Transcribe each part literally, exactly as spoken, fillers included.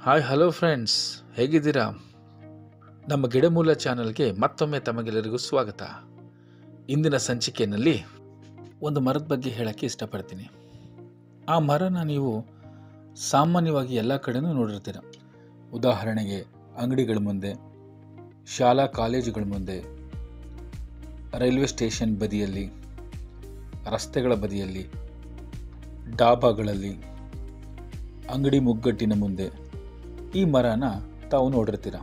Hi hello friends, ಹೇಗಿದ್ದೀರಾ? ನಮ್ಮ ಗಿಡಮೂಲ ಚಾನಲ್ಗೆ ಮತ್ತೊಮ್ಮೆ ತಮಗೆಲ್ಲರಿಗೂ ಸ್ವಾಗತ. ಇಂದಿನ ಸಂಚಿಕೆಯಲ್ಲಿ ಒಂದು ಮರದ ಬಗ್ಗೆ ಹೇಳೋಕ್ಕೆ ಇಷ್ಟಪಡ್ತೀನಿ. ಆ ಮರನ ನೀವು ಸಾಮಾನ್ಯವಾಗಿ ಎಲ್ಲ ಕಡೆನೂ ನೋಡಿರ್ತೀರ. ಉದಾಹರಣೆಗೆ ಅಂಗಡಿಗಳ ಮುಂದೆ, ಶಾಲಾ ಕಾಲೇಜುಗಳ ಮುಂದೆ, ರೈಲ್ವೆ ಸ್ಟೇಷನ್ ಬದಿಯಲ್ಲಿ, ರಸ್ತೆಗಳ ಬದಿಯಲ್ಲಿ, ಡಾಬಾಗಳಲ್ಲಿ, ಅಂಗಡಿ ಮುಗ್ಗಟ್ಟಿನ ಮುಂದೆ ಈ ಮರನ ತಾವು ನೋಡಿರ್ತೀರ.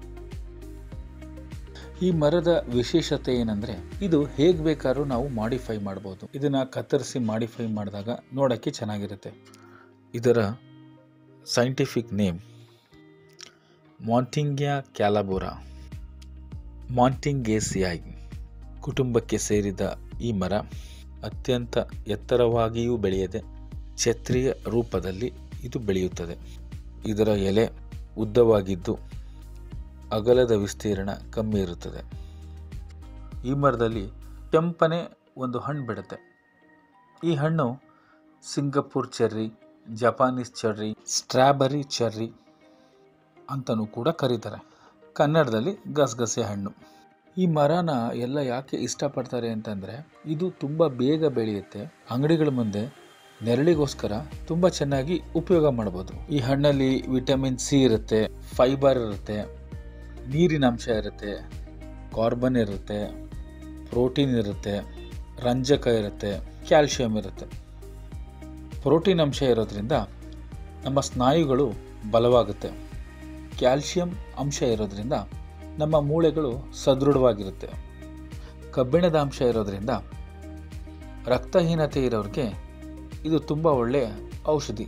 ಈ ಮರದ ವಿಶೇಷತೆ ಏನಂದರೆ, ಇದು ಹೇಗೆ ಬೇಕಾದ್ರೂ ನಾವು ಮಾಡಿಫೈ ಮಾಡ್ಬೋದು. ಇದನ್ನು ಕತ್ತರಿಸಿ ಮಾಡಿಫೈ ಮಾಡಿದಾಗ ನೋಡೋಕ್ಕೆ ಚೆನ್ನಾಗಿರುತ್ತೆ. ಇದರ ಸೈಂಟಿಫಿಕ್ ನೇಮ್ ಮಾಂಟಿಂಗ್ಯಾ ಕ್ಯಾಲಬೋರಾ ಮಾಂಟಿಂಗೇಸಿಯಾಯಿ ಕುಟುಂಬಕ್ಕೆ ಸೇರಿದ ಈ ಮರ ಅತ್ಯಂತ ಎತ್ತರವಾಗಿಯೂ ಬೆಳೆಯದೆ ಛತ್ರಿಯ ರೂಪದಲ್ಲಿ ಇದು ಬೆಳೆಯುತ್ತದೆ. ಇದರ ಎಲೆ ಉದ್ದವಾಗಿದ್ದು ಅಗಲದ ವಿಸ್ತೀರ್ಣ ಕಮ್ಮಿ ಇರುತ್ತದೆ. ಈ ಮರದಲ್ಲಿ ಕೆಂಪನೆ ಒಂದು ಹಣ್ಣು ಬಿಡುತ್ತೆ. ಈ ಹಣ್ಣು Singapore cherry, Japanese cherry, strawberry cherry ಅಂತಲೂ ಕೂಡ ಕರೀತಾರೆ. ಕನ್ನಡದಲ್ಲಿ ಗಸಗಸೆ ಹಣ್ಣು. ಈ ಮರನ ಎಲ್ಲ ಯಾಕೆ ಇಷ್ಟಪಡ್ತಾರೆ ಅಂತಂದರೆ, ಇದು ತುಂಬ ಬೇಗ ಬೆಳೆಯುತ್ತೆ. ಅಂಗಡಿಗಳ ಮುಂದೆ ನೆರಳಿಗೋಸ್ಕರ ತುಂಬ ಚೆನ್ನಾಗಿ ಉಪಯೋಗ ಮಾಡ್ಬೋದು. ಈ ಹಣ್ಣಲ್ಲಿ ವಿಟಮಿನ್ ಸಿ ಇರುತ್ತೆ, ಫೈಬರ್ ಇರುತ್ತೆ, ನೀರಿನ ಅಂಶ ಇರುತ್ತೆ, ಕಾರ್ಬನ್ ಇರುತ್ತೆ, ಪ್ರೋಟೀನ್ ಇರುತ್ತೆ, ರಂಜಕ ಇರುತ್ತೆ, ಕ್ಯಾಲ್ಶಿಯಂ ಇರುತ್ತೆ. ಪ್ರೋಟೀನ್ ಅಂಶ ಇರೋದ್ರಿಂದ ನಮ್ಮ ಸ್ನಾಯುಗಳು ಬಲವಾಗುತ್ತೆ. ಕ್ಯಾಲ್ಶಿಯಂ ಅಂಶ ಇರೋದ್ರಿಂದ ನಮ್ಮ ಮೂಳೆಗಳು ಸದೃಢವಾಗಿರುತ್ತೆ. ಕಬ್ಬಿಣದ ಅಂಶ ಇರೋದ್ರಿಂದ ರಕ್ತಹೀನತೆ ಇರೋರಿಗೆ ಇದು ತುಂಬ ಒಳ್ಳೆಯ ಔಷಧಿ.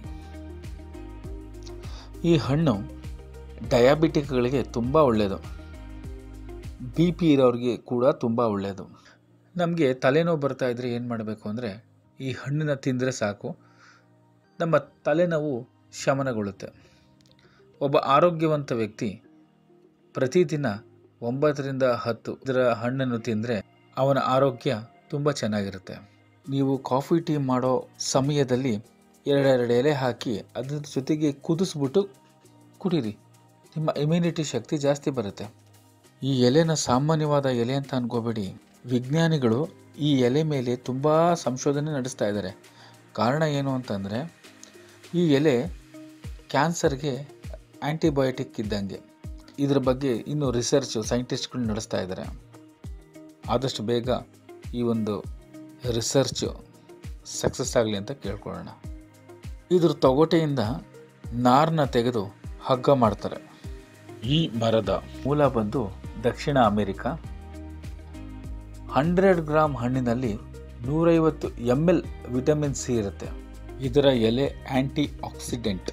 ಈ ಹಣ್ಣು ಡಯಾಬಿಟಿಕ್ಗಳಿಗೆ ತುಂಬ ಒಳ್ಳೆಯದು. ಬಿ ಪಿ ಇರೋರಿಗೆ ಕೂಡ ತುಂಬ ಒಳ್ಳೆಯದು. ನಮಗೆ ತಲೆನೋವು ಬರ್ತಾ ಇದ್ರೆ ಏನು ಮಾಡಬೇಕು ಅಂದರೆ, ಈ ಹಣ್ಣನ್ನು ತಿಂದರೆ ಸಾಕು, ನಮ್ಮ ತಲೆನೋವು ಶಮನಗೊಳ್ಳುತ್ತೆ. ಒಬ್ಬ ಆರೋಗ್ಯವಂತ ವ್ಯಕ್ತಿ ಪ್ರತಿದಿನ ಒಂಬತ್ತರಿಂದ ಹತ್ತು ಇದರ ಹಣ್ಣನ್ನು ತಿಂದರೆ ಅವನ ಆರೋಗ್ಯ ತುಂಬ ಚೆನ್ನಾಗಿರುತ್ತೆ. ನೀವು ಕಾಫಿ ಟೀ ಮಾಡೋ ಸಮಯದಲ್ಲಿ ಎರಡೆರಡು ಎಲೆ ಹಾಕಿ ಅದ್ರ ಜೊತೆಗೆ ಕುದಿಸ್ಬಿಟ್ಟು ಕುಡೀರಿ. ನಿಮ್ಮ ಇಮ್ಯುನಿಟಿ ಶಕ್ತಿ ಜಾಸ್ತಿ ಬರುತ್ತೆ. ಈ ಎಲೆನ ಸಾಮಾನ್ಯವಾದ ಎಲೆ ಅಂತ ಅನ್ಕೋಬೇಡಿ. ವಿಜ್ಞಾನಿಗಳು ಈ ಎಲೆ ಮೇಲೆ ತುಂಬ ಸಂಶೋಧನೆ ನಡೆಸ್ತಾ ಇದ್ದಾರೆ. ಕಾರಣ ಏನು ಅಂತಂದರೆ, ಈ ಎಲೆ ಕ್ಯಾನ್ಸರ್ಗೆ ಆ್ಯಂಟಿಬಯೋಟಿಕ್ ಇದ್ದಂಗೆ. ಇದ್ರ ಬಗ್ಗೆ ಇನ್ನೂ ರಿಸರ್ಚ್ ಸೈಂಟಿಸ್ಟ್ಗಳು ನಡೆಸ್ತಾ ಇದ್ದಾರೆ. ಆದಷ್ಟು ಬೇಗ ಈ ಒಂದು ರಿಸರ್ಚ್ ಸಕ್ಸಸ್ ಆಗಲಿ ಅಂತ ಕೇಳ್ಕೊಳ್ಳೋಣ. ಇದ್ರ ತೊಗಟೆಯಿಂದ ನಾರನ್ನ ತೆಗೆದು ಹಗ್ಗ ಮಾಡ್ತಾರೆ. ಈ ಮರದ ಮೂಲ ಬಂದು ದಕ್ಷಿಣ ಅಮೆರಿಕ. ಹಂಡ್ರೆಡ್ ಗ್ರಾಮ್ ಹಣ್ಣಿನಲ್ಲಿ ನೂರೈವತ್ತು ಎಮ್ ಎಲ್ ವಿಟಮಿನ್ ಸಿ ಇರುತ್ತೆ. ಇದರ ಎಲೆ ಆ್ಯಂಟಿ ಆಕ್ಸಿಡೆಂಟ್.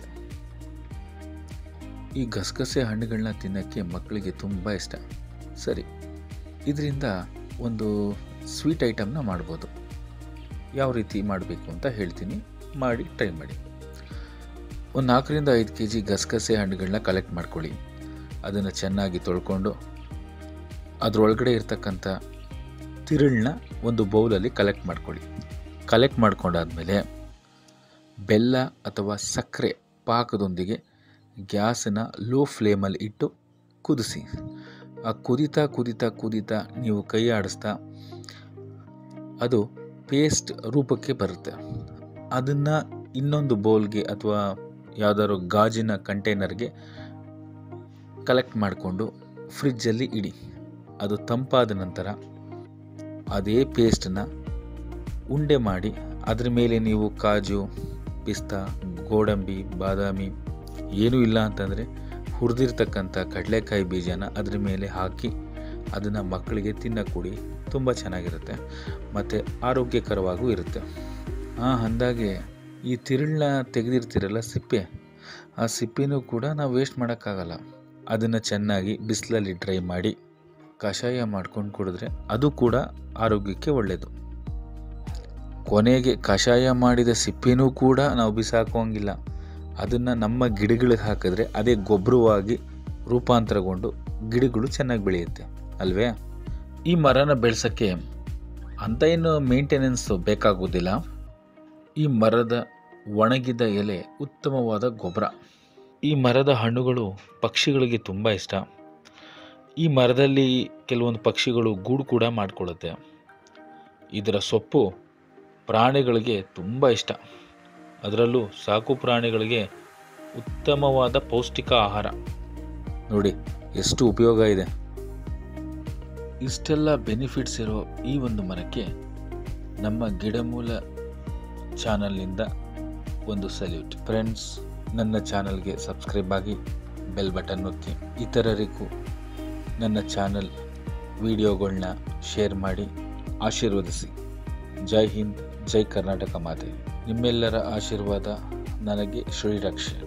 ಈ ಗಸಗಸೆ ಹಣ್ಣುಗಳನ್ನ ತಿನ್ನೋಕ್ಕೆ ಮಕ್ಕಳಿಗೆ ತುಂಬ ಇಷ್ಟ. ಸರಿ, ಇದರಿಂದ ಒಂದು ಸ್ವೀಟ್ ಐಟಮ್ನ ಮಾಡ್ಬೋದು. ಯಾವ ರೀತಿ ಮಾಡಬೇಕು ಅಂತ ಹೇಳ್ತೀನಿ, ಮಾಡಿ ಟ್ರೈ ಮಾಡಿ. ಒಂದು ನಾಲ್ಕರಿಂದ ಐದು ಕೆ ಜಿ ಗಸಗಸೆ ಹಣ್ಣುಗಳನ್ನ ಕಲೆಕ್ಟ್ ಮಾಡ್ಕೊಳ್ಳಿ. ಅದನ್ನು ಚೆನ್ನಾಗಿ ತೊಳ್ಕೊಂಡು ಅದರೊಳಗಡೆ ಇರ್ತಕ್ಕಂಥ ತಿರುಳನ್ನ ಒಂದು ಬೌಲಲ್ಲಿ ಕಲೆಕ್ಟ್ ಮಾಡ್ಕೊಳ್ಳಿ. ಕಲೆಕ್ಟ್ ಮಾಡ್ಕೊಂಡಾದಮೇಲೆ ಬೆಲ್ಲ ಅಥವಾ ಸಕ್ಕರೆ ಪಾಕದೊಂದಿಗೆ ಗ್ಯಾಸನ್ನು ಲೋ ಫ್ಲೇಮಲ್ಲಿ ಇಟ್ಟು ಕುದಿಸಿ. ಆ ಕುದಿತಾ ಕುದಿತಾ ಕುದಿತಾ ನೀವು ಕೈ ಆಡಿಸ್ತಾ ಅದು ಪೇಸ್ಟ್ ರೂಪಕ್ಕೆ ಬರುತ್ತೆ. ಅದನ್ನು ಇನ್ನೊಂದು ಬೌಲ್ಗೆ ಅಥವಾ ಯಾವುದಾದ್ರು ಗಾಜಿನ ಕಂಟೈನರ್ಗೆ ಕಲೆಕ್ಟ್ ಮಾಡಿಕೊಂಡು ಫ್ರಿಜ್ಜಲ್ಲಿ ಇಡಿ. ಅದು ತಂಪಾದ ನಂತರ ಅದೇ ಪೇಸ್ಟನ್ನು ಉಂಡೆ ಮಾಡಿ ಅದ್ರ ಮೇಲೆ ನೀವು ಕಾಜು, ಪಿಸ್ತಾ, ಗೋಡಂಬಿ, ಬಾದಾಮಿ, ಏನೂ ಇಲ್ಲ ಅಂತಂದರೆ ಹುರಿದಿರ್ತಕ್ಕಂಥ ಕಡಲೆಕಾಯಿ ಬೀಜನ ಅದ್ರ ಮೇಲೆ ಹಾಕಿ ಅದನ್ನು ಮಕ್ಕಳಿಗೆ ತಿನ್ನಕ್ಕೆ ಕೊಡಿ. ತುಂಬ ಚೆನ್ನಾಗಿರುತ್ತೆ ಮತ್ತು ಆರೋಗ್ಯಕರವಾಗೂ ಇರುತ್ತೆ. ಹಾಂ, ಅಂದಾಗೆ ಈ ತಿರುಳನ್ನ ತೆಗೆದಿರ್ತೀರಲ್ಲ ಸಿಪ್ಪೆ, ಆ ಸಿಪ್ಪೆನೂ ಕೂಡ ನಾವು ವೇಸ್ಟ್ ಮಾಡೋಕ್ಕಾಗಲ್ಲ. ಅದನ್ನು ಚೆನ್ನಾಗಿ ಬಿಸಿಲಲ್ಲಿ ಡ್ರೈ ಮಾಡಿ ಕಷಾಯ ಮಾಡ್ಕೊಂಡು ಕುಡಿದ್ರೆ ಅದು ಕೂಡ ಆರೋಗ್ಯಕ್ಕೆ ಒಳ್ಳೆಯದು. ಕೊನೆಗೆ ಕಷಾಯ ಮಾಡಿದ ಸಿಪ್ಪೆನೂ ಕೂಡ ನಾವು ಬಿಸಾಕೋಂಗಿಲ್ಲ. ಅದನ್ನು ನಮ್ಮ ಗಿಡಗಳಿಗೆ ಹಾಕಿದ್ರೆ ಅದೇ ಗೊಬ್ಬರವಾಗಿ ರೂಪಾಂತರಗೊಂಡು ಗಿಡಗಳು ಚೆನ್ನಾಗಿ ಬೆಳೆಯುತ್ತೆ ಅಲ್ವೇ? ಈ ಮರನ ಬೆಳೆಸೋಕ್ಕೆ ಅಂತ ಏನು ಮೇಂಟೆನೆನ್ಸು ಬೇಕಾಗೋದಿಲ್ಲ. ಈ ಮರದ ಒಣಗಿದ ಎಲೆ ಉತ್ತಮವಾದ ಗೊಬ್ಬರ. ಈ ಮರದ ಹಣ್ಣುಗಳು ಪಕ್ಷಿಗಳಿಗೆ ತುಂಬ ಇಷ್ಟ. ಈ ಮರದಲ್ಲಿ ಕೆಲವೊಂದು ಪಕ್ಷಿಗಳು ಗೂಡು ಕೂಡ ಮಾಡಿಕೊಳ್ಳುತ್ತೆ. ಇದರ ಸೊಪ್ಪು ಪ್ರಾಣಿಗಳಿಗೆ ತುಂಬ ಇಷ್ಟ. ಅದರಲ್ಲೂ ಸಾಕು ಪ್ರಾಣಿಗಳಿಗೆ ಉತ್ತಮವಾದ ಪೌಷ್ಟಿಕ ಆಹಾರ. ನೋಡಿ ಎಷ್ಟು ಉಪಯೋಗ ಇದೆ. ಇಷ್ಟೆಲ್ಲ ಬೆನಿಫಿಟ್ಸ್ ಇರೋ ಈ ಒಂದು ಮರಕ್ಕೆ ನಮ್ಮ ಗಿಡಮೂಲ ಚಾನಲ್ನಿಂದ ಒಂದು ಸಲ್ಯೂಟ್. ಫ್ರೆಂಡ್ಸ್, ನನ್ನ ಚಾನಲ್ಗೆ ಸಬ್ಸ್ಕ್ರೈಬ್ ಆಗಿ ಬೆಲ್ ಬಟನ್ ಒತ್ತಿ ಇತರರಿಗೂ ನನ್ನ ಚಾನಲ್ ವಿಡಿಯೋಗಳನ್ನ ಶೇರ್ ಮಾಡಿ ಆಶೀರ್ವದಿಸಿ. ಜೈ ಹಿಂದ್, ಜೈ ಕರ್ನಾಟಕ ಮಾತೆ. ನಿಮ್ಮೆಲ್ಲರ ಆಶೀರ್ವಾದ ನನಗೆ ಶ್ರೀರಕ್ಷೆ.